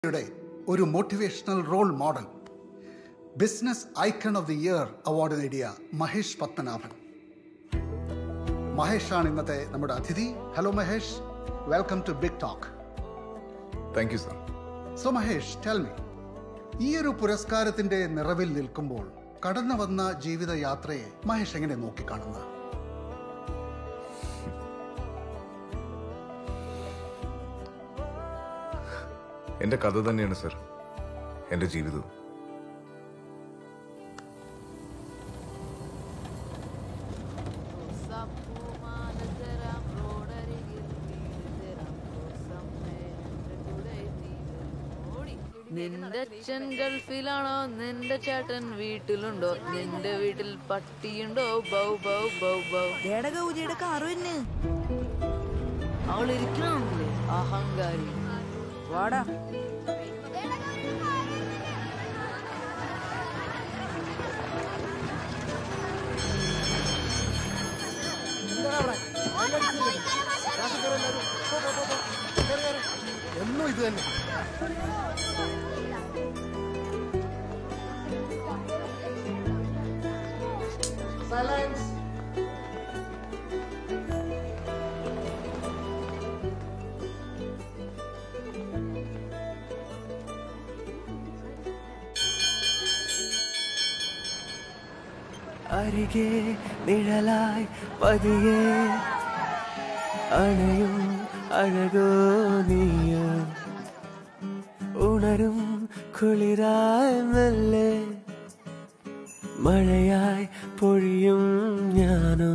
യുടെ ഒരു motivational role model, business icon of the year award നേടിയ മഹേഷ് പത്മനാഭൻ. മഹേഷാണ് ഇന്നത്തെ നമ്മുടെ അതിഥി. Hello Mahesh, welcome to big talk. Thank you sir. So Mahesh, tell me, ഈ ഒരു പുരസ്കാരത്തിന്റെ നിറവിൽ നിൽക്കുമ്പോൾ കടന്നു വന്ന ജീവിതയാത്രയെ മഹേഷ് എങ്ങനെ നോക്കിക്കാണുന്നത്? എൻ്റെ കഥ തന്നെയാണ് സർ എൻ്റെ ജീവിതവും. നിന്റെ അച്ഛൻ ഗൾഫിലാണോ, നിന്റെ ചേട്ടൻ വീട്ടിലുണ്ടോ, നിന്റെ വീട്ടിൽ പട്ടിയുണ്ടോ, ബൗ ബൗ ബൗ ബൗ. ഗൗരിയുടെ കാറ് തന്നെ. അവളിരിക്കണേ അഹങ്കാരി. വാടാ. എന്നും ഇത് തന്നെ. അരികെ നിഴലായി പതിയെ അണയും അഴകോ നീയോ, ഉണരും കുളിരായി മെല്ലെ മഴയായി പൊഴിയും ഞാനോ,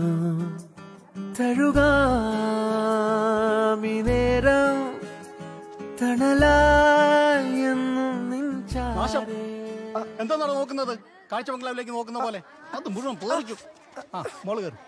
തഴുകാമി നേരം തണലായി എന്നും നിൻചാരേ. എന്താണോ നോക്കുന്നത്? കാഴ്ച ബംഗ്ലാവിലേക്ക് നോക്കുന്ന പോലെ അത് മുഴുവൻ പോറിക്കും. ആ, മോള് കയറി.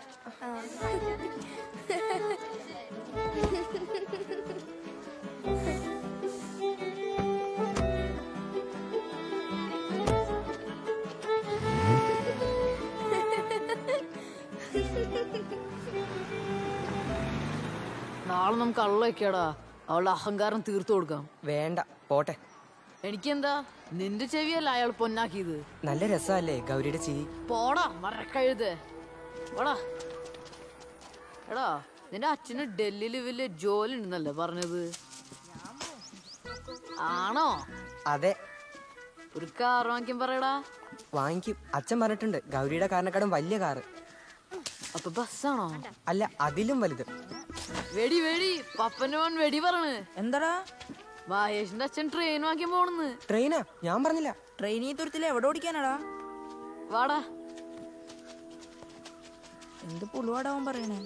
നാളെ നമുക്ക് അള്ളൊക്കെയാടാ, അവളുടെ അഹങ്കാരം തീർത്തു കൊടുക്കാം. വേണ്ട, പോട്ടെ. എനിക്കെന്താ, നിന്റെ ചെവിയല്ല അയാൾ പൊന്നാക്കിയത്. നല്ല രസമല്ലേ ഗൗരിയുടെ ചിരി? പോടാ മറക്കഴുത്. പോടാ. എടാ, നിന്റെ അച്ഛന് ഡൽഹിയില് വലിയ ജോലി ഉണ്ടെന്നല്ലേ പറഞ്ഞത്? ആണോ? അതെ. ഒരു കാർ വാങ്ങിക്കാൻ പറയടാ. വാങ്ങിക്കും, അച്ഛൻ പറഞ്ഞിട്ടുണ്ട്. ഗൗരിയുടെ കാറിനെക്കാളും വലിയ കാറ്. അപ്പൊ ബസ്സാണോ? അല്ല, അതിലും വലുത്. വെടി വെടി, പപ്പന്റെ മോൻ വെടി പറണ്. എന്താടാ? മഹേഷിന്റെ അച്ഛൻ ട്രെയിൻ വാങ്ങിക്കാൻ പോണെന്ന്. ട്രെയിനാ? ഞാൻ പറഞ്ഞില്ല. ട്രെയിൻ ഈ തുരത്തിൽ എവിടെ ഓടിക്കാനാടാ? വാടാ. എന്ത് പുളുവാടാവൻ പറയണേ?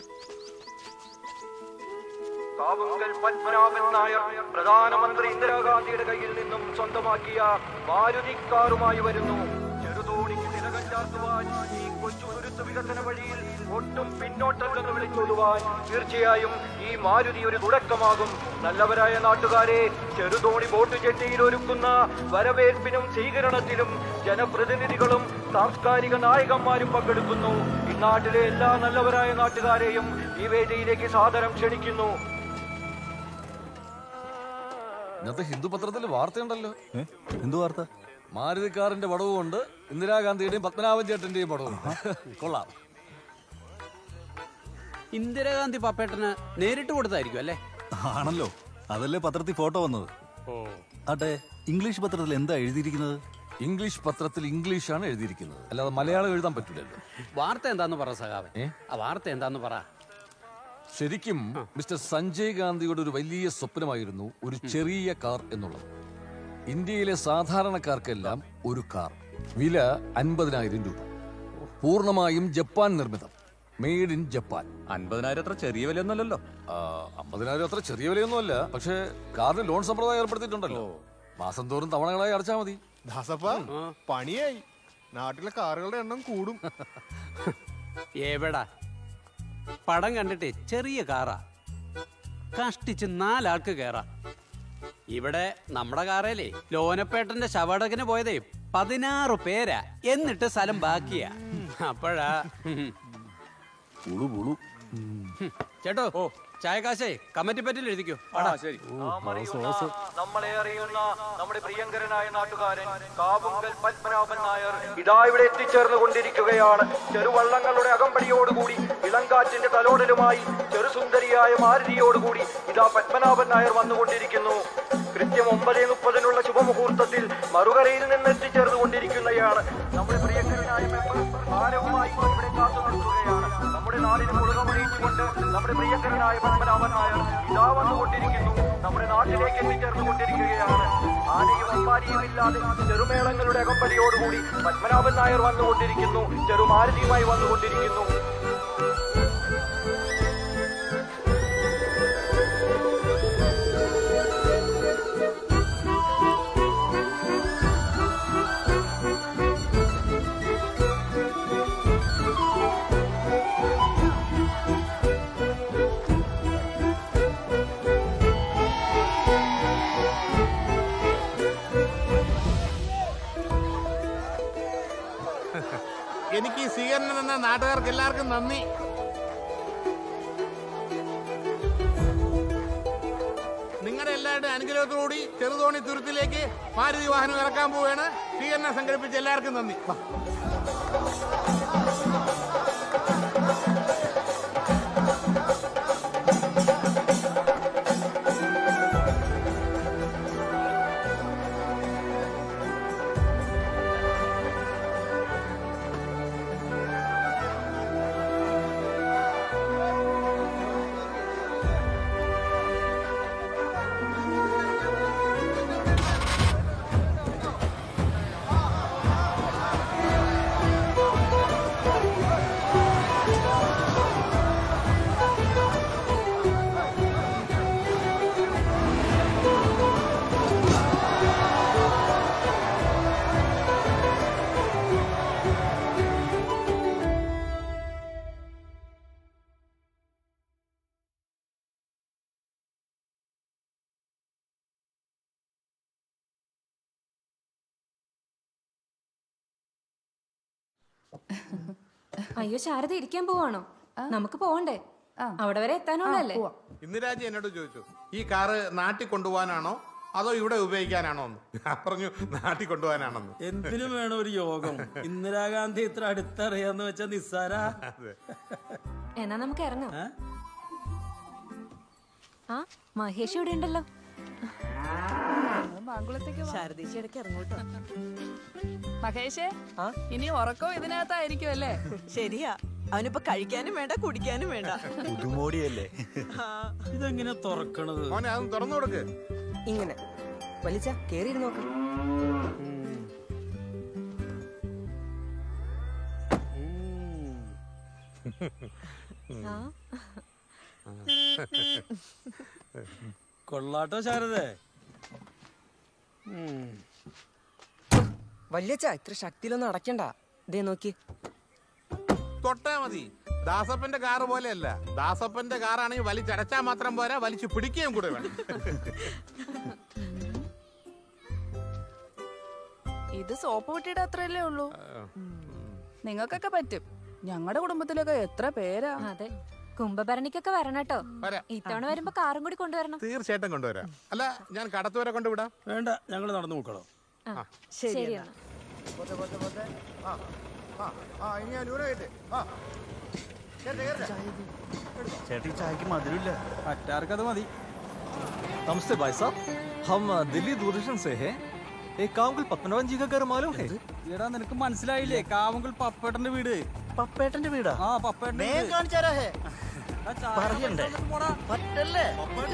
കാവുങ്കൽ പത്മനാഭൻ നായർ പ്രധാനമന്ത്രി ഇന്ദിരാഗാന്ധിയുടെ കയ്യിൽ നിന്നും സ്വന്തമാക്കിയ മാരുതി കാറുമായി വരുന്നു. ചെറുതോണിക്ക് തിലകം ചാർത്തുവാൻ ഈ കൊച്ചു തുരുത്ത് വികസന വഴിയിൽ ഒട്ടും പിന്നോട്ടല്ലെന്ന് വിളിച്ചോടുവാൻ തീർച്ചയായും ഈ മാരുതി ഒരു തുടക്കമാകും. നല്ലവരായ നാട്ടുകാരെ, ചെറുതോണി ബോട്ട് ജെട്ടിയിൽ ഒരുക്കുന്ന വരവേൽപ്പിനും സ്വീകരണത്തിലും ജനപ്രതിനിധികളും സാംസ്കാരിക നായകന്മാരും പങ്കെടുക്കുന്നു. ഈ നാട്ടിലെ എല്ലാ നല്ലവരായ നാട്ടുകാരെയും ഈ വേദിയിലേക്ക് സാദരം ക്ഷണിക്കുന്നു. ഇന്നത്തെ ഹിന്ദു പത്രത്തിൽ വാർത്തയുണ്ടല്ലോ. എന്തു വാർത്ത? മാരുതിക്കാറിന്റെ പടവും ഉണ്ട്, ഇന്ദിരാഗാന്ധിയുടെയും പത്മനാഭൻ ചേട്ടന്റെയും പടവും. കൊള്ളാം. ഇന്ദിരാഗാന്ധി പപ്പേട്ടന് നേരിട്ട് കൊടുത്തായിരിക്കും അല്ലേ? ആണല്ലോ, അതല്ലേ പത്രത്തിൽ ഫോട്ടോ വന്നത്. ആട്ടെ, ഇംഗ്ലീഷ് പത്രത്തിൽ എന്താ എഴുതിയിരിക്കുന്നത്? ഇംഗ്ലീഷ് പത്രത്തിൽ ഇംഗ്ലീഷാണ് എഴുതിയിരിക്കുന്നത്, അല്ലാതെ മലയാളം എഴുതാൻ പറ്റില്ലല്ലോ. വാർത്ത എന്താന്ന് പറ സഖാവേ. ആ വാർത്ത എന്താന്ന് പറ. ശരിക്കും മിസ്റ്റർ സഞ്ജയ് ഗാന്ധിയുടെ ഒരു വലിയ സ്വപ്നമായിരുന്നു ഒരു ചെറിയ കാർ എന്നുള്ളത്. ഇന്ത്യയിലെ സാധാരണക്കാർക്കെല്ലാം ഒരു കാർ. വില 50,000 രൂപ. പൂർണ്ണമായും ജപ്പാൻ നിർമ്മിതം, മെയ്ഡ് ഇൻ ജപ്പാൻ. 50,000 അത്ര ചെറിയ വിലയൊന്നുമല്ലല്ലോ. 50,000 അത്ര ചെറിയ വിലയൊന്നുമല്ല. പക്ഷേ കാറിന് ലോൺ സമ്പ്രദായം ഏർപ്പെടുത്തിയിട്ടുണ്ടല്ലോ. മാസം തോറും തവണകളായി അടച്ചാൽ മതി. ദാസപ്പ, പണിയായി. നാട്ടിലെ കാറുകളുടെ എണ്ണം കൂടും. എവിടാ, പടം കണ്ടിട്ടേ ചെറിയ കാറാ, കഷ്ടിച്ച് 4 ആൾക്ക് കയറാ. ഇവിടെ നമ്മുടെ കാറേലേ ലോനപ്പേട്ടന്റെ ശവടകിന് പോയതേ 16 പേരാ. എന്നിട്ട് സ്ഥലം ബാക്കിയാ. അപ്പോഴാ ചേട്ടോ, ചായകാശേ കമ്മിറ്റി പറ്റിൽ എഴുതിക്കോ. ശരി. നമ്മളെ അറിയുന്ന നമ്മുടെ പ്രിയങ്കരനായ നാട്ടുകാരൻ കാവുങ്കൽ പത്മനാഭൻ നായർ ഇതാ ഇവിടെ എത്തിച്ചേർന്നു കൊണ്ടിരിക്കുകയാണ്. ചെറുവള്ളങ്ങളുടെ അകമ്പടിയോടുകൂടി ഇളങ്കാറ്റിന്റെ തലോടലുമായി ചെറുസുന്ദരിയായ മാരുതിയോടുകൂടി ഇതാ പത്മനാഭൻ നായർ വന്നുകൊണ്ടിരിക്കുന്നു. കൃത്യം 9:30 ശുഭമുഹൂർത്തത്തിൽ മറുകരയിൽ നിന്ന് എത്തിച്ചേർന്നു കൊണ്ടിരിക്കുന്നതാണ്. നമ്മുടെ പ്രിയങ്കരനായ മെമ്പർ ഭാരവുമായി ഇവിടെ കാത്തു നിൽക്കുകയാണ്. നമ്മുടെ നാടിന് മുഴുകമണിയിച്ചുകൊണ്ട് നമ്മുടെ പ്രിയങ്കരനായ പത്മനാഭൻ നായർ ഇതാ വന്നുകൊണ്ടിരിക്കുന്നു. നമ്മുടെ നാട്ടിലേക്ക് എത്തിച്ചേർന്നു കൊണ്ടിരിക്കുകയാണ്. ആനയും അമ്പാരിയും ഇല്ലാതെ ചെറുമേളങ്ങളുടെ അകമ്പടിയോടുകൂടി പത്മനാഭൻ നായർ വന്നുകൊണ്ടിരിക്കുന്നു. ചെറുമാരുതിയുമായി വന്നുകൊണ്ടിരിക്കുന്നു. എനിക്ക് ഈ സ്വീകരണം തന്ന നാട്ടുകാർക്ക് എല്ലാവർക്കും നന്ദി. നിങ്ങളുടെ എല്ലാവരുടെയും അനുഗ്രഹത്തോടുകൂടി ചെറുതോണി തുരുത്തിലേക്ക് മാരുതി വാഹനം ഇറക്കാൻ പോവുകയാണ്. സ്വീകരണം സംഘടിപ്പിച്ച എല്ലാവർക്കും നന്ദി. അയ്യോ ശാരദ ഇരിക്കാൻ പോവാണോ? നമുക്ക് പോവണ്ടേ? അവിടെ വരെ എത്താനുള്ളല്ലേ? ഇന്ദിരാജി എന്നോട് ചോദിച്ചു, ഈ കാറ് നാട്ടിൽ കൊണ്ടുപോകാനാണോ അതോ ഇവിടെ ഉപയോഗിക്കാനാണോ എന്ന്. ഞാൻ പറഞ്ഞു നാട്ടിൽ കൊണ്ടുപോകാനാണെന്ന്. എന്തിനും വേണം ഒരു യോഗം. ഇന്ദിരാഗാന്ധി ഇത്ര അടുത്തറിയാന്ന് വെച്ചാ നിസ്സാര. എന്നാ നമുക്ക് ഇറങ്ങാം. ആ മഹേഷ് ഇവിടെ ഉണ്ടല്ലോ. ശാരദീശി ഇടയ്ക്ക് ഇറങ്ങോട്ടോ. മഹേഷേ, ഇനി ഉറക്കവും ഇതിനകത്തായിരിക്കും അല്ലേ? ശരിയാ, അവനിപ്പോ കഴിക്കാനും വേണ്ട കുടിക്കാനും വേണ്ട. പുതുമോടിയല്ലേ? ഇതെങ്ങനെ തുറക്കണത്? മോനെ അതൊന്ന് തുറന്നു കൊടുക്ക്. ഇങ്ങനെ വലിച്ച കേറി നോക്കാം. കൊള്ളാട്ടോ ശാരദേ. വല്യച്ച ഇത്ര ശക്തിയിലൊന്നും അടയ്ക്കണ്ട. ദേ നോക്കി തൊട്ടാ മതി. ദാസപ്പന്റെ കാറ് പോലെയല്ല. ദാസപ്പന്റെ കാറാണെങ്കിൽ വലിച്ചടച്ചാ മാത്രം പോരാ, വലിച്ചു പിടിക്കുകയും കൂടെ വേണം. ഇത് സോപ്പ് പൊട്ടിയുടെ അത്രയല്ലേ ഉള്ളൂ. നിങ്ങൾക്കൊക്കെ പറ്റും. ഞങ്ങളുടെ കുടുംബത്തിലൊക്കെ എത്ര പേരാ. അതെ, കുംഭഭരണിക്കൊക്കെ വരണട്ടോ. ഇത്തവണ വരുമ്പോ കാറും കൂടി കൊണ്ടുവരണം. തീർച്ചയായിട്ടും കൊണ്ടുവരാം. അല്ല, ഞാൻ കടത്തുവരെ കൊണ്ടുവിടാം. വേണ്ട, ഞങ്ങൾ നടന്നു നോക്കണം. ശരിയാണ്. ചേട്ടി ചായക്ക് മധുരമില്ല. മറ്റാർക്കത് മതി. नमस्ते भाई साहब, हम दिल्ली दूरदर्शन से हैं। एक कावंगल पद्मनाഭൻ जी का घर मालूम है? എടാ നിനക്ക് മനസ്സിലായില്ലേ? കാവുങ്കൽ പപ്പേട്ടന്റെ വീട്. പപ്പേട്ടന്റെ വീടാ? ആ പപ്പേട്ടന്റെ വീട്. പറയണ്ടേ? പറ്റല്ലേ?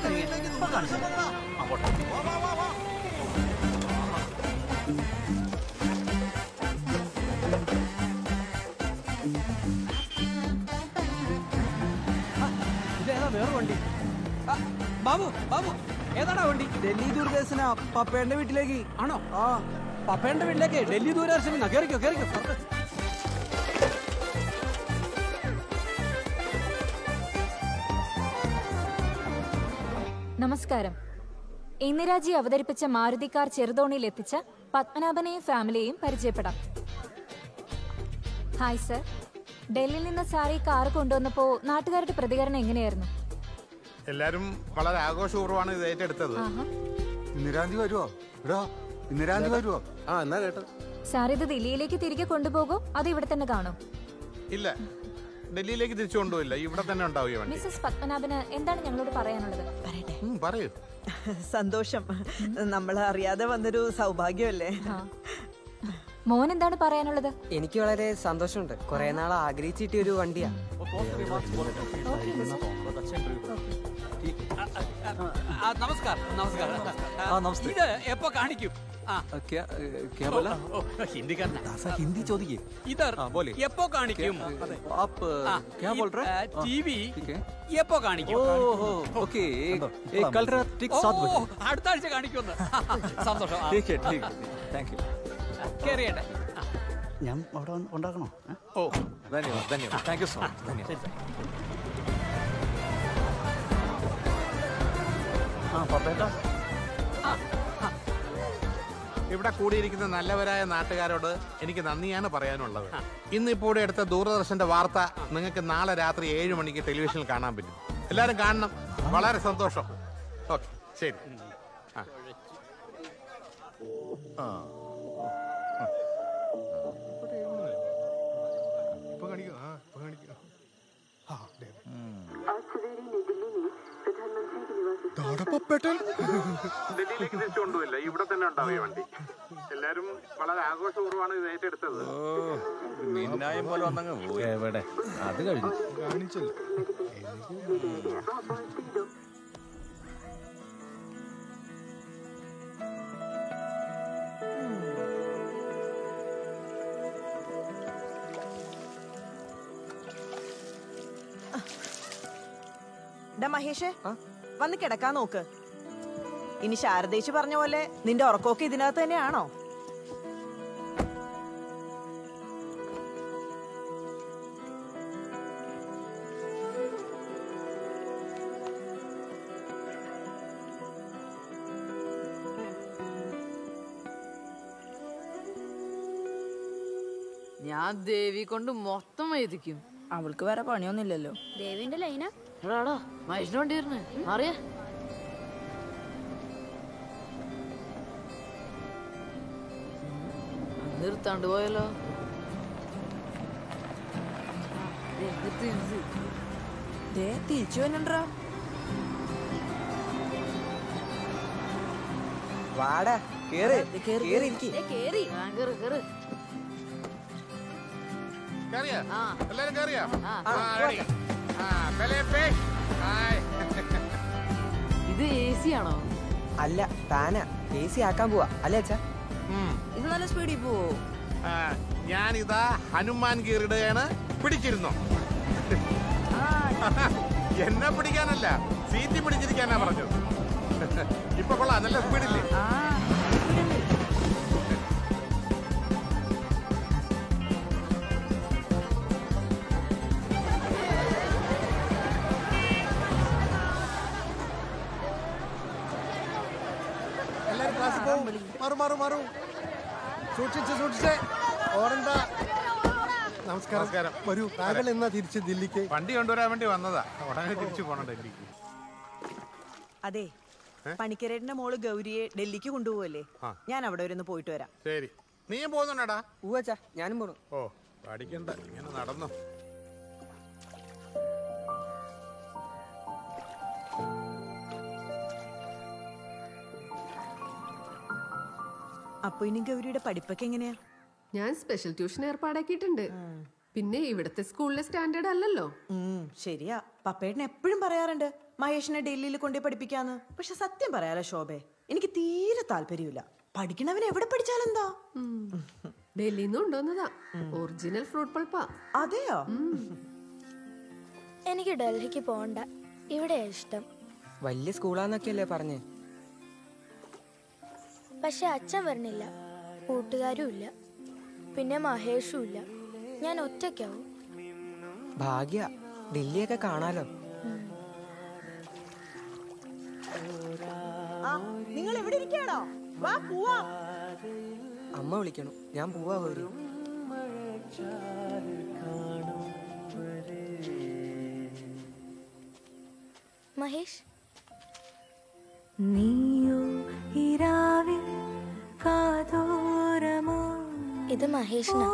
ഇതേതാ വേറെ വണ്ടി? ബാബു ബാബു ഏതാടാ വണ്ടി? ഡൽഹി ദൂരദർശന പപ്പേന്റെ വീട്ടിലേക്ക്. ആണോ? ആ പപ്പേന്റെ വീട്ടിലേക്ക് ഡൽഹി ദൂരദർശന. കേറിക്കോ കേറിക്കോ. നമസ്കാരം. ഇന്ദിരാജി അവതരിപ്പിച്ച മാരുതി കാർ ചെറുതോണിയിൽ എത്തിച്ച പത്മനാഭനെയും ഫാമിലിയെയും പരിചയപ്പെടാം. Hi sir. ഡൽഹിയിൽ നിന്ന് സാർ ഈ കാർ കൊണ്ടുവന്നപ്പോ നാട്ടുകാരുടെ പ്രതികരണം എങ്ങനെയായിരുന്നു? എല്ലാരും വളരെ ആഘോഷപൂർവ്വമാണ് ഇത് ഏറ്റെടുത്തത്. ഇന്ദിരാന്തി വരുവോ? എടോ, ഇന്ദിരാന്തി വരുവോ? ആ എന്നാ കേട്ടോ. സാർ ഇത് ദില്ലിയിലേക്ക് തിരികെ കൊണ്ടുപോകോ അതോ ഇവിടെ തന്നെ കാണും? ഇല്ല, ഡൽഹിയിലേക്ക് തിരിച്ചു കൊണ്ടുപോയില്ല, ഇവിടെ തന്നെ ഉണ്ടാവും ഈ വണ്ടി. മിസ്സസ് പത്മനാഭന് എന്താണ് ഞങ്ങളോട് പറയാനുള്ളത്? പറയൂ. സന്തോഷം, നമ്മൾ അറിയാതെ വന്നൊരു സൗഭാഗ്യമല്ലേ. മോൻ എന്താണ് പറയാനുള്ളത്? എനിക്ക് വളരെ സന്തോഷമുണ്ട്. കുറെ നാൾ ആഗ്രഹിച്ചിട്ട് ഒരു വണ്ടിയാ. നമസ്കാരം. നമസ്തേ. ഇത് എപ്പോ കാണിക്കും? क्या बोला? ഹിന്ദിക്കാരനാ. हिंदी चौधरी ഇതർ എപ്പോ കാണിക്കും? आप क्या बोल रहे हैं? ടിവി എപ്പോ കാണിക്കും? ओके, कल रात ठीक 7 बजे. അടുത്ത ആഴ്ച കാണിക്കുമെന്ന്. സന്തോഷം. ठीक है, थैंक यू. കേറിയട്ടെ. ഞാൻ അവിടെ ഉണ്ടാക്കണോ? ഓ धन्यवाद, थैंक यू सो मच. धन्यवाद. ഇവിടെ കൂടിയിരിക്കുന്ന നല്ലവരായ നാട്ടുകാരോട് എനിക്ക് നന്ദിയാണ് പറയാനുള്ളത്. ഇന്നിപ്പോൾ ഇവിടെ എടുത്ത ദൂരദർശന്റെ വാർത്ത നിങ്ങൾക്ക് നാളെ രാത്രി 7 മണിക്ക് ടെലിവിഷനിൽ കാണാൻ പറ്റും. എല്ലാവരും കാണണം. വളരെ സന്തോഷം. ഓക്കെ, ശരി. ഡൽഹിയിലേക്ക് തിരിച്ചു കൊണ്ടുപോയില്ല, ഇവിടെ തന്നെ ഉണ്ടാവും ഈ വണ്ടി. എല്ലാരും വളരെ ആഘോഷപൂർവ്വമാണ് ഇത് ഏറ്റെടുത്തത്. മിന്നായം പോലെ വന്നങ്ങ് പോയി. എവിടെ അത് കഴിഞ്ഞു കാണിച്ചല്ലോ. മഹേഷേ, വന്ന് കിടക്കാൻ നോക്ക്. ഇനി ശാരദേച്ചി പറഞ്ഞ പോലെ നിന്റെ ഉറക്കമൊക്കെ ഇതിനകത്ത് തന്നെയാണോ? ഞാൻ ദേവി കൊണ്ട് മൊത്തം എഴുതിക്കും. അവൾക്ക് വേറെ പണിയൊന്നുമില്ലല്ലോ. ദേവിന്റെ ലൈന മഹേഷിന് വണ്ടി വരുന്നേ അറിയാ. നിർത്താണ്ട് പോയല്ലോ. തിരിച്ചു വന്നിട്ടാ. വാടാ, കേറ് കേറി. കേറിയോ? എല്ലാരും കേറിയോ? ഇത് AC ആണോ? അല്ല, ഫാനാ. AC ആക്കാൻ പോവാ അല്ലേ അച്ഛാ? ഇത് നല്ല സ്പീഡിൽ പോവോ? ഞാനിതാ ഹനുമാൻ ഗീറുടെയാണ്. പിടിച്ചിരുന്നോ? എന്നെ പിടിക്കാനല്ല, സീറ്റ് പിടിച്ചിരിക്കാനാ പറഞ്ഞത്. ഇപ്പൊ കൊള്ളാം, നല്ല സ്പീഡില്ലേ? മാറു സൂക്ഷിച്ചേ ഓടണ്ട. നമസ്കാരം. വരൂ. താങ്കൾ എന്നാ തിരിച്ച് ദില്ലിക്ക്? വണ്ടി കൊണ്ടുവരാൻ വേണ്ടി വന്നതാ, ഉടനെ തിരിച്ചു പോണം ഡൽഹിക്ക്. അതെ, പണിക്കരേട്ടന്റെ മോള് ഗൗരിയെ ഡൽഹിക്ക് കൊണ്ടുപോവല്ലേ? ഞാൻ അവിടെ വരെ ഒന്ന് പോയിട്ട് വരാം. ശരി, നീയും പോകുന്നുണ്ടാ? ഊവച്ചാ, ഞാനും പോണു. ഓ, പഠിക്കണ്ട, ഇങ്ങനെ നടന്നു. അപ്പൊ ഇനി ഗൗരിയുടെ പഠിപ്പൊക്കെ എങ്ങനെയാ? ഞാൻ സ്പെഷ്യൽ ട്യൂഷൻ ഏർപ്പാടാക്കിയിട്ടുണ്ട്. പിന്നെ ഇവിടുത്തെ സ്കൂളിലെ സ്റ്റാൻഡേർഡ് അല്ലല്ലോ. ശരിയാ, പപ്പേട്ടൻ എപ്പോഴും പറയാറുണ്ട് മഹേഷിനെ ഡൽഹിയിൽ കൊണ്ടേ പഠിപ്പിക്കാന്ന്. പക്ഷെ സത്യം പറയാലോ ശോഭേ, എനിക്ക് തീരെ താല്പര്യമില്ല. പഠിക്കണവൻ എവിടെ പഠിച്ചാലെന്താ? ഡൽഹിയിൽ നിന്ന് കൊണ്ടുവന്നതാ, ഒറിജിനൽ ഫ്രൂട്ട് പൾപ്പാ. അതെയോ? എനിക്ക് ഡൽഹിക്ക് പോണ്ട, ഇവിടെ ഇഷ്ടം. വലിയ സ്കൂളാന്നൊക്കെയല്ലേ പറഞ്ഞേ? പക്ഷെ അച്ഛൻ വരണില്ല, കൂട്ടുകാരും ഇല്ല, പിന്നെ മഹേഷും ഇല്ല. ഞാൻ ഒറ്റയ്ക്കാവും. ഭാഗ്യ, ഡൽഹിയൊക്കെ കാണാലോ. നിങ്ങൾ എവിടെ ഇരിക്കാണോ? വാ പോവാം. അമ്മ വിളിക്കണു, ഞാൻ പോവാ. ഗൗരി, മഹേഷ് ഇത് മഹേഷിനാ.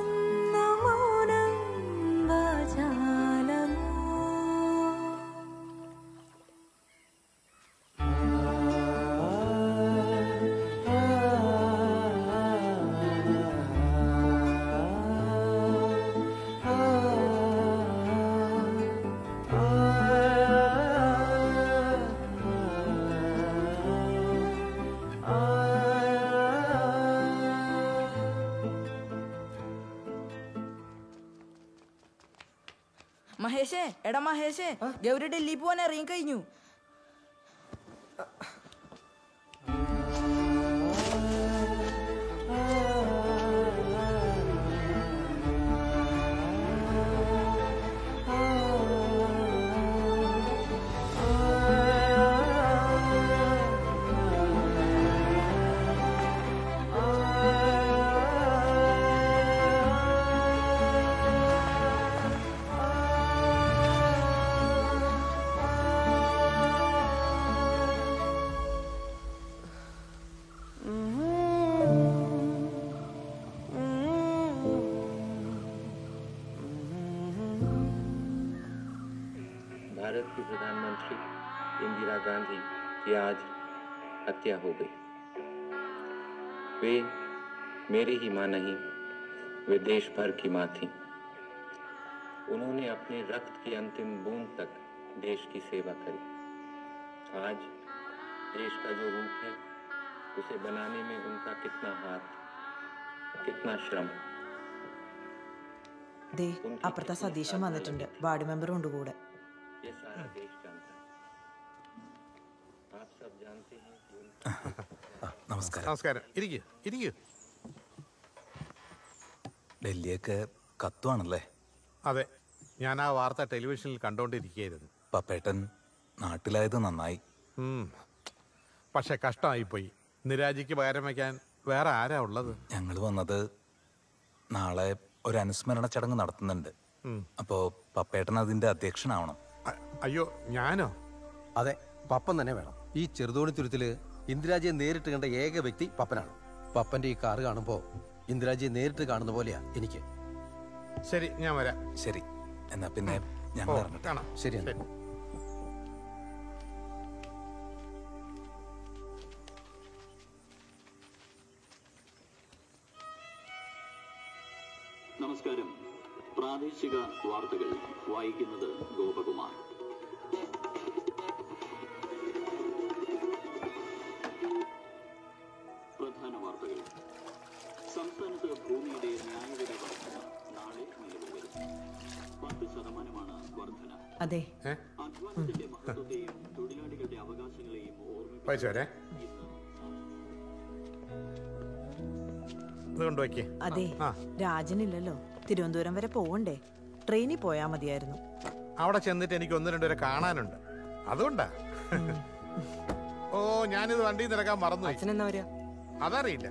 മഹേഷേ, എടാ മഹേഷേ, ഗൗരി ഡൽഹി പോവാൻ ഇറങ്ങി കഴിഞ്ഞു. भारत की प्रधानमंत्री इंदिरा गांधी की आज हत्या हो गई। वे मेरी ही मां नहीं, वे देश भर की मां थी। उन्होंने अपने रक्त की अंतिम बूंद तक देश की सेवा करी। आज देश का जो रूप है उसे बनाने में उनका कितना हाथ, कितना श्रम। ദേ അപ്പുറത്തെ സതീശൻ വന്നിട്ടുണ്ട്. വാർഡ് മെമ്പറും ഉണ്ട് കൂടെ. ये सारा देश जानता है। आप सब जानते हैं कि നമസ്കാരം. നമസ്കാരം. ഇരിക്കൂ, ഇരിക്കൂ. ഡൽഹിയൊക്കെ കത്തുവാണല്ലേ? അതെ, ഞാൻ ആ വാർത്ത ടെലിവിഷനിൽ കണ്ടോണ്ടിരിക്കുകയായിരുന്നു. പപ്പേട്ടൻ നാട്ടിലായത് നന്നായി. പക്ഷെ കഷ്ടമായിപ്പോയി. നിരാജിക്ക് പകരം വയ്ക്കാൻ വേറെ ആരാ ഉള്ളത്? ഞങ്ങൾ വന്നത് നാളെ ഒരു അനുസ്മരണ ചടങ്ങ് നടത്തുന്നുണ്ട്. അപ്പോ പപ്പേട്ടൻ അതിന്റെ അധ്യക്ഷനാവണം. അയ്യോ, ഞാനോ? അതെ, പപ്പൻ തന്നെ വേണം. ഈ ചെറുതോണി തുരുത്തില് ഇന്ദിരാജിയെ നേരിട്ട് കണ്ട ഏക വ്യക്തി പപ്പനാണ്. പപ്പന്റെ ഈ കാറ് കാണുമ്പോ ഇന്ദിരാജിയെ നേരിട്ട് കാണുന്ന പോലെയാ എനിക്ക്. ശരി, ഞാൻ വരാം. ശരി, എന്നാ പിന്നെ ഞങ്ങൾ കാണാം. ശരി. നമസ്കാരം. പ്രാദേശിക വാർത്തകൾ വായിക്കുന്നത് ഗോപകുമാർ. പ്രധാന വാർത്തകൾ. സംസ്ഥാനത്ത് ഭൂമിയുടെ ന്യായവില വർധന നാളെ നിലവിൽ വരും. 10% വർധന. അതെ, അധ്വാനത്തിന്റെ മഹത്വത്തെയും തൊഴിലാളികളുടെ അവകാശങ്ങളെയും അതെ, രാജനില്ലല്ലോ. തിരുവനന്തപുരം വരെ പോവണ്ടേ? ട്രെയിനിൽ പോയാ മതിയായിരുന്നു. അവിടെ ചെന്നിട്ട് എനിക്ക് 1-2 കാണാനുണ്ട്, അതുകൊണ്ടാ. ഓ, ഞാനിത് വണ്ടി നിറക്കാൻ മറന്നു. അച്ഛനെന്നാ വരിക? അതറിയില്ല.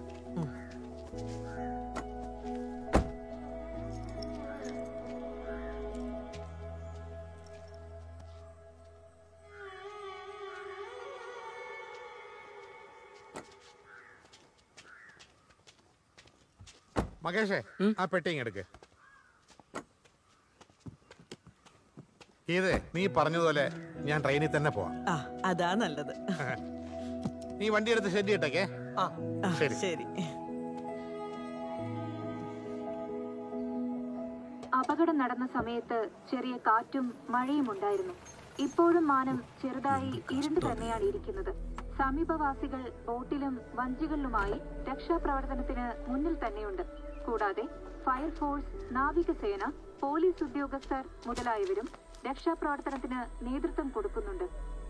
മകേഷേ, ആ പെട്ടിങ് എടുക്ക്. ഇതേ നീ പറഞ്ഞതുപോലെ ഞാൻ ട്രെയിനിൽ തന്നെ പോവാം. അതാ നല്ലത്. നീ വണ്ടി എടുത്ത് ഷെഡ് ഇട്ടേക്കേ. ശരി ശരി. അപകടം നടന്ന സമയത്ത് ചെറിയ കാറ്റും മഴയും ഉണ്ടായിരുന്നു. ഇപ്പോഴും മാനം ചെറുതായി ഇരുണ്ട് തന്നെയാണ് ഇരിക്കുന്നത്. സമീപവാസികൾ ബോട്ടിലും വഞ്ചികളിലുമായി രക്ഷാപ്രവർത്തനത്തിന് മുന്നിൽ തന്നെയുണ്ട്. കൂടാതെ ഫയർഫോഴ്സ്, നാവികസേന, പോലീസ് ഉദ്യോഗസ്ഥർ മുതലായവരും രക്ഷാപ്രവർത്തനത്തിന് നേതൃത്വം കൊടുക്കുന്നുണ്ട്.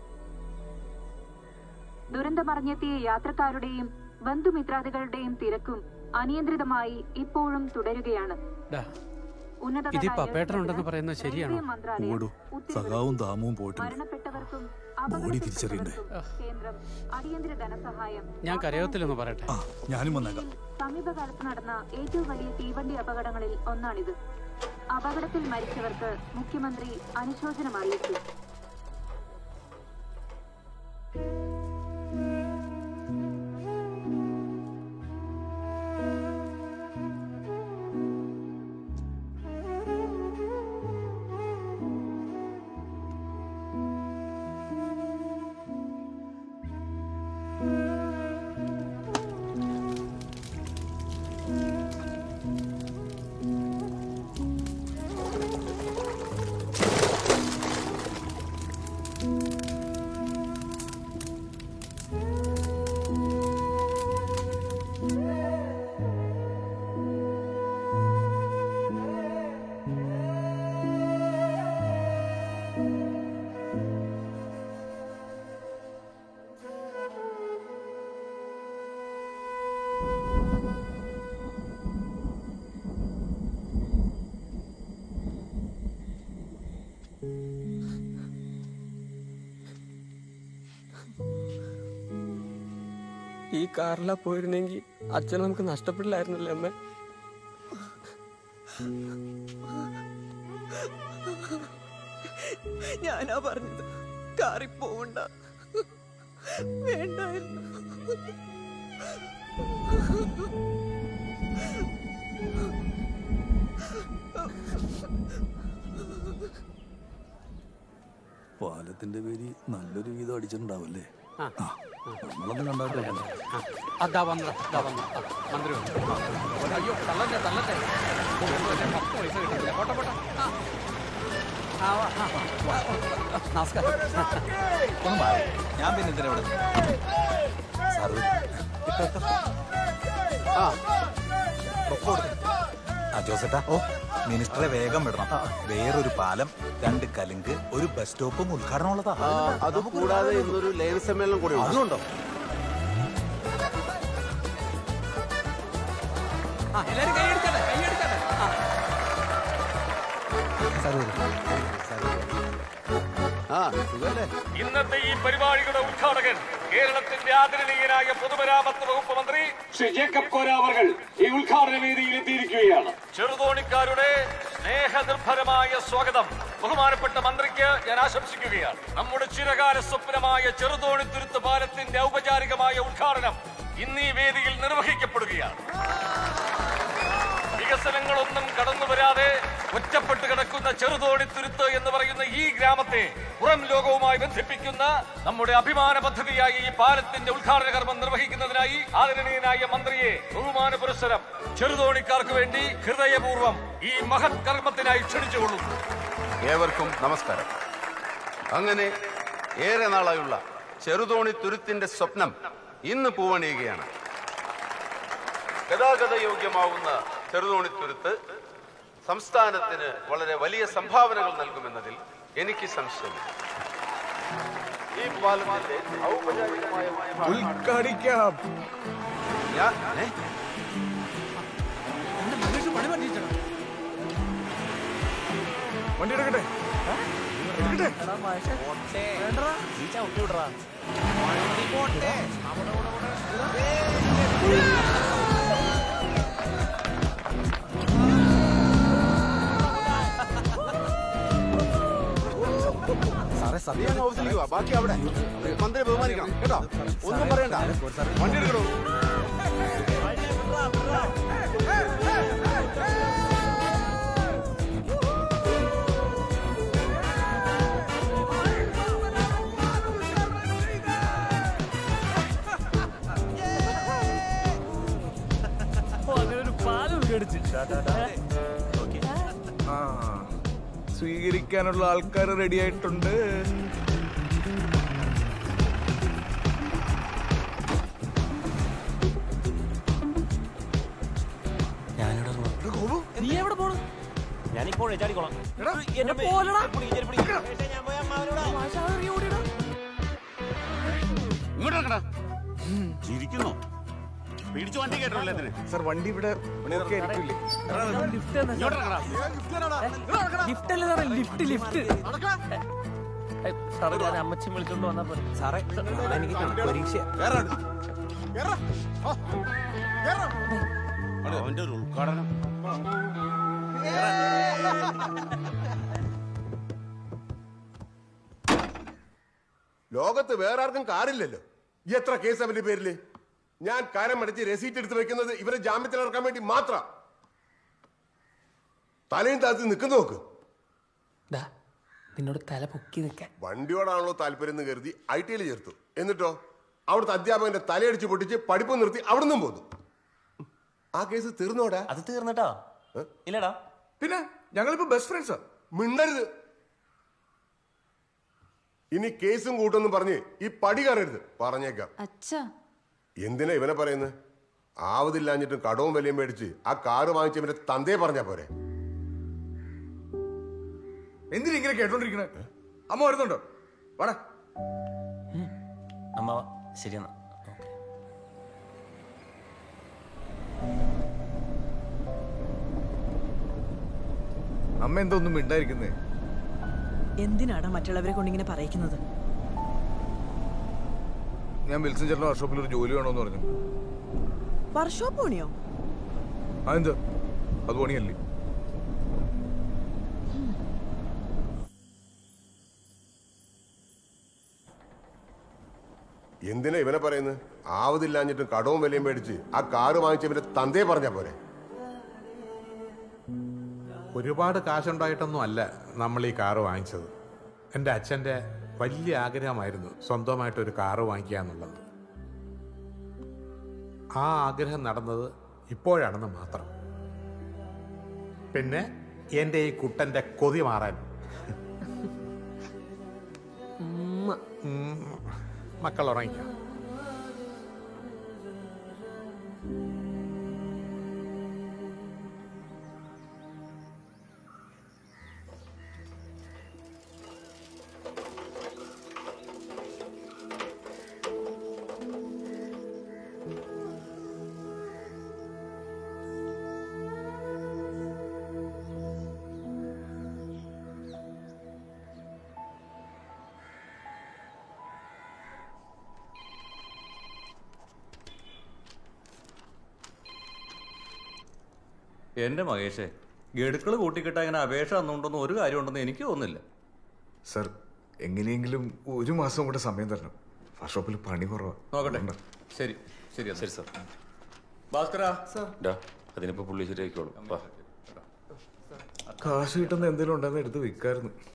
ദുരന്തമറിഞ്ഞെത്തിയ യാത്രക്കാരുടെയും ബന്ധുമിത്രാദികളുടെയും തിരക്കും അനിയന്ത്രിതമായി ഇപ്പോഴും തുടരുകയാണ്. പപ്പേട്ടനുണ്ടെന്ന് പറയുന്നത് ശരിയാണോ? സഖാവും ദാമുവും പോയിട്ടുണ്ട്. മരണപ്പെട്ടവർക്കും ബോഡി തിരിച്ചറിയണ്ടേ? കേന്ദ്രം അടിയന്തര ധനസഹായം. ഞാൻ കരയോത്തിലൊന്ന് പറയട്ടെ. ഞാനും വന്നേക്കാം. സമീപകാലത്ത് നടന്ന ഏറ്റവും വലിയ തീവണ്ടി അപകടങ്ങളിൽ ഒന്നാണിത്. അപകടത്തിൽ മരിച്ചവർക്ക് മുഖ്യമന്ത്രി അനുശോചനം അറിയിച്ചു. ഈ കാറിലാ പോയിരുന്നെങ്കിൽ അച്ഛനെ നമുക്ക് നഷ്ടപ്പെടില്ലായിരുന്നല്ലേ അമ്മ? ഞാനാ പറഞ്ഞത് കാറി പോവണ്ട, വേണ്ടായിരുന്നു. പാലത്തിന്റെ പേര് നല്ലൊരു വീതം അടിച്ചിട്ടുണ്ടാവല്ലേ? നമ്മളൊന്നും കണ്ടാട്ടെ. അതാ വന്ന മന്ത്രി അയ്യോ തള്ളട്ടെ തള്ളട്ടെ. 10 പൈസ കിട്ടില്ല. പോട്ടെ പോട്ടെ. നമസ്കാരം. ഞാൻ പിന്നെ എന്തിനാ ഇവിടെ? ജോസേട്ടാ, മിനിസ്റ്ററെ വേഗം വിടണം. വേറൊരു പാലം, 2 കലുങ്ക്, ഒരു ബസ് സ്റ്റോപ്പും ഉദ്ഘാടനം ഉള്ളതാ. അത് കൂടാതെ ഇന്നൊരു ലൈവ് സമ്മേളനം കൂടി അതുണ്ടോ? എല്ലാരും കൈയെടുക്കട്ടെ കൈയെടുക്കട്ടെ. ഇന്നത്തെ ഈ പരിപാടിയുടെ ഉദ്ഘാടകൻ കേരളത്തിന്റെ ആദരണീയനായ പൊതുമരാമത്ത് വകുപ്പ് മന്ത്രി ശ്രീ ജേക്കബ് കോരാവർകൾ ഈ ഉദ്ഘാടന വേദിയിൽ എത്തിയിരിക്കുകയാണ്. ചെറുതോണിക്കാരുടെ സ്നേഹനിർഭരമായ സ്വാഗതം ബഹുമാനപ്പെട്ട മന്ത്രിക്ക് ഞാൻ ആശംസിക്കുകയാണ്. നമ്മുടെ ചിരകാല സ്വപ്നമായ ചെറുതോണിത്തുരുത്ത് പാലത്തിന്റെ ഔപചാരികമായ ഉദ്ഘാടനം ഇന്ന് ഈ വേദിയിൽ നിർവഹിക്കപ്പെടുകയാണ്. വികസനങ്ങളൊന്നും കടന്നു വരാതെ ഒറ്റപ്പെട്ട് കിടക്കുന്ന ചെറുതോണിത്തുരുത്ത് എന്ന് പറയുന്ന ഈ ഗ്രാമത്തെ പുറം ലോകവുമായി ബന്ധിപ്പിക്കുന്ന നമ്മുടെ അഭിമാന പദ്ധതിയായ ഈ പാലത്തിന്റെ ഉദ്ഘാടന കർമ്മം നിർവഹിക്കുന്നതിനായി ആദരണീയനായ മന്ത്രിയെ ബഹുമാന പുരസ്സരം ചെറുതോണിക്കാർക്ക് വേണ്ടി ഹൃദയപൂർവ്വം ഈ മഹത് കർമ്മത്തിനായി ക്ഷണിച്ചുകൊള്ളുന്നു. ഏവർക്കും നമസ്കാരം. അങ്ങനെ ഏറെ നാളായുള്ള ചെറുതോണിത്തുരുത്തിന്റെ സ്വപ്നം ഇന്ന് പൂവണിയുകയാണ്. ഗതാഗത യോഗ്യമാവുന്ന ചെറുതോണിത്തുരുത്ത് സംസ്ഥാനത്തിന് വളരെ വലിയ സംഭാവനകൾ നൽകുമെന്നതിൽ എനിക്ക് സംശയമില്ല. ഈ പാലത്തിന്റെ ഔപചാരികമായ ഉദ്ഘാടിക്കാം. വണ്ടി എടുക്കട്ടെ. ബാക്കി അവിടെ മന്ത്രി ബഹുമാനിക്കണം കേട്ടോ. ഒന്നും പറയണ്ട. വണ്ടി എടുക്കണോ? സ്വീകരിക്കാനുള്ള ആൾക്കാർ റെഡി ആയിട്ടുണ്ട്. നീ എവിടെ പോണു? ഞാനിപ്പോൾ ചാടിക്കോളാം. ചിരിക്കുന്നു. പിടിച്ചു വണ്ടി കേട്ടോല്ലേ? സർ വണ്ടി ഇവിടെ സാറേ ഞാൻ അമ്മച്ചി വിളിച്ചോണ്ട് വന്നാ പോലെ. സാറേ എനിക്ക് പരീക്ഷ അവന്റെ ഒരു ഉദ്ഘാടനം. ലോകത്ത് വേറെ ആർക്കും കാറില്ലല്ലോ. എത്ര കേസ് അവന്റെ പേരില്? ഞാൻ കാരം അടിച്ച് രസീറ്റ് എടുത്ത് വെക്കുന്നത് ഇവരെ ജാമ്യത്തിൽ ഇറക്കാൻ വേണ്ടി മാത്രം. തലയും താഴ്ത്തി നിൽക്കുന്ന നോക്ക്. നിന്നോട് തല പൊക്കി നിൽക്കാൻ. വണ്ടിയോടാണല്ലോ താല്പര്യം എന്ന് കരുതി ITയിൽ ചേർത്തു. എന്നിട്ടോ അവിടുത്തെ അധ്യാപകന്റെ തലയടിച്ച് പൊട്ടിച്ച് പഠിപ്പ് നിർത്തി അവിടുന്നും പോന്നു. ആ കേസ് തീർന്നോടാ? അത് തീർന്നിട്ടാ? ഇല്ലടാ. പിന്നെ ഞങ്ങളിപ്പോ ബെസ്റ്റ് ഫ്രണ്ട്സാ. മിണ്ടരുത്. ഇനി കേസും കൂട്ടൊന്നും പറഞ്ഞ് ഈ പടി കയറരുത്. പറഞ്ഞേക്കാം. എന്തിനാ ഇവനെ പറയുന്നത്? ആവതില്ലാഞ്ഞിട്ടും കടവും വിലയും മേടിച്ച് ആ കാറ് വാങ്ങിച്ച് ഇവന്റെ തന്തയെ പറഞ്ഞാ പോരെ? എന്തിനാ ഇങ്ങനെ കേട്ടോണ്ടിരിക്കണേ? അമ്മ വരുന്നുണ്ടോ? വാടാ. അമ്മ ശരിയെന്നാ. അമ്മ എന്താ ഒന്നും മിണ്ടായിരിക്കുന്നേ? എന്തിനാടാ മറ്റുള്ളവരെ കൊണ്ടിങ്ങനെ പറയിക്കുന്നത്? ഞാൻ വിൽസൺ ചേട്ടൻ്റെ വർക്ക്ഷോപ്പിൽ ഒരു ജോലി വേണമെന്ന് പറഞ്ഞു. വർക്ക്ഷോപ്പ് പണിയോ? അതെന്താ, അത് പണിയല്ലേ? എന്തിനാ ഇവനെ പറയുന്നത്? ആവതില്ലാഞ്ഞിട്ടും കടവും വിലയും മേടിച്ച് ആ കാറ് വാങ്ങിച്ച ഇവന്റെ തന്തയെ പറഞ്ഞാ പോരെ? ഒരുപാട് കാശുണ്ടായിട്ടൊന്നും അല്ല നമ്മൾ ഈ കാറ് വാങ്ങിച്ചത്. എൻ്റെ അച്ഛൻ്റെ വലിയ ആഗ്രഹമായിരുന്നു സ്വന്തമായിട്ടൊരു കാറ് വാങ്ങിക്കുക എന്നുള്ളത്. ആ ആഗ്രഹം നടന്നത് ഇപ്പോഴാണെന്ന് മാത്രം. പിന്നെ എൻ്റെ ഈ കുട്ടൻ്റെ കൊതി മാറാൻ മക്കൾ ഉറങ്ങിക്കാം. എന്റെ മഹേഷേ, ഗഡുക്കൾ കൂട്ടിക്കിട്ടാ ഇങ്ങനെ അപേക്ഷ തന്നുകൊണ്ടൊന്നും ഒരു കാര്യം ഉണ്ടെന്ന് എനിക്ക് തോന്നുന്നില്ല. സർ, എങ്ങനെയെങ്കിലും 1 മാസം കൂടെ സമയം തരണം. വർക്ക്ഷോപ്പിൽ പണി കുറവാ. നോക്കട്ടെ. ശരി ശരി ശരി സാർ. ഭാസ്കരാ, അതിനിപ്പോ പുള്ളി ശരിയായിക്കോളും. കാശ് കിട്ടുന്ന എന്തെങ്കിലും ഉണ്ടെന്ന് എടുത്ത് വിൽക്കായിരുന്നു.